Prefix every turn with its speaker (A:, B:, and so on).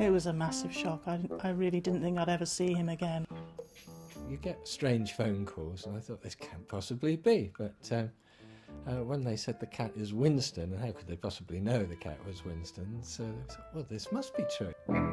A: It was a massive shock. I really didn't think I'd ever see him again.
B: You get strange phone calls, and I thought this can't possibly be, but when they said the cat is Winston, and how could they possibly know the cat was Winston, so they thought, well, this must be true.